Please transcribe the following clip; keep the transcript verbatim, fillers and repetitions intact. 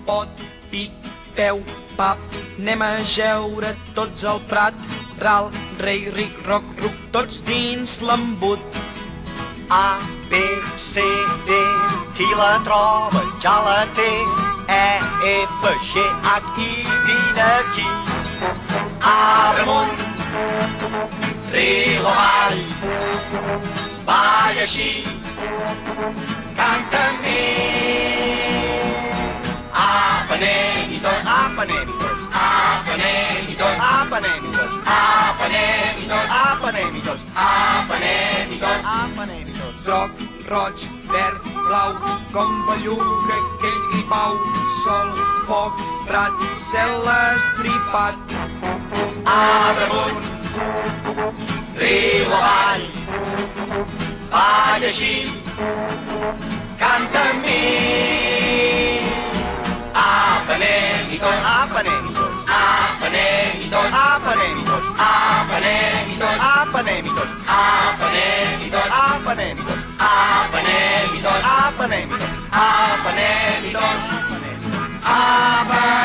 pot, pit, peu, pap, anem a jeure tots al prat, ral, rei, ric, roc, ruc, tots dins l'embut. A, B, C, D, qui la troba ja la té, E, F, G, H, I, vine aquí. Arbre amunt, riu avall, balla així, canta amb mi. Apa, anem-hi tots, Apa, anem-hi tots, apa, anem-hi tots, apa, anem-hi tots, apa, anem-hi tots, apa, anem-hi tots, apa, anem-hi tots. apa, anem-hi tots. Groc, roig, verd, blau, com belluga aquell gripau, sol, foc, prat, cel estripat. Arbre amunt, riu avall, balla així, canta amb mi. Apa, anem-hi tots, Apa, anem-hi tots, apa, anem-hi tots, apa, anem-hi tots, apa, anem-hi tots, apa, anem-hi tots, apa, anem-hi tots, apa, anem-hi tots, apa, anem-hi tots, apa, anem-hi tots, apa, anem-hi tots, apa, anem-hi tots. apa,